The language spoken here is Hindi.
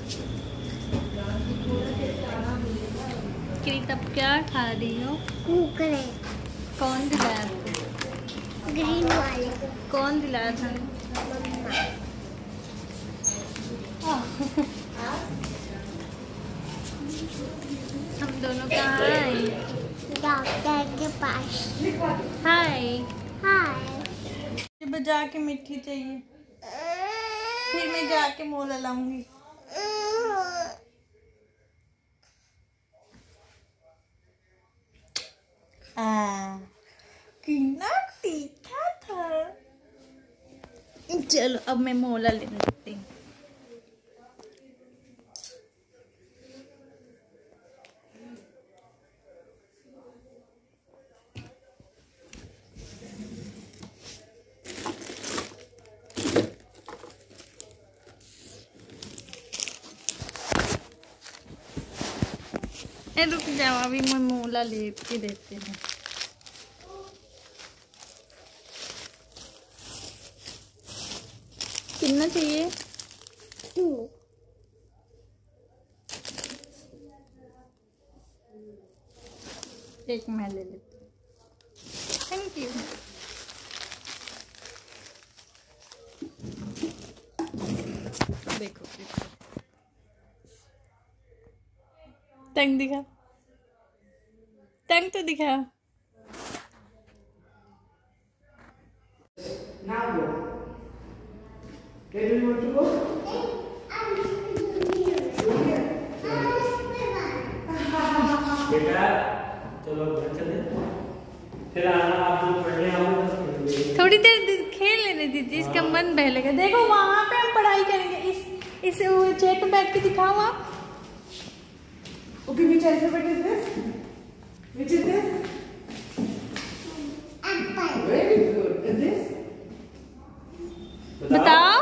तब क्या खा रही हो? कुरकुरे। कौन दिलाया आपको? ग्रीन वाले। कौन दिलाया था? हम दोनों कहाँ आए? डॉक्टर के पास। हाय हाय। बजा के मिठी चाहिए, फिर मैं जाके मोला लाऊंगी। कितना तीखा था। चलो अब मैं मोला ले लेती हूँ। रुक जाओ, अभी मैं मोला ले के देती हूँ। कितना चाहिए? 2। एक मैं ले लेती हूँ। Thank you. देखो टंग दिखा, टंग तो दिखा। Now go. Where do you want to go? बेटा चलो घर चले, फिर आना आप जो पढ़ने आओगे। थोड़ी देर खेल लेने दीजिए, इसका मन बहलेगा। देखो वहाँ पे हम पढ़ाई करेंगे। इस चेयर पे बैठ के दिखाओ आप। Okay, which alphabet is this? Which is this? Apple. Very good. And this? बताओ।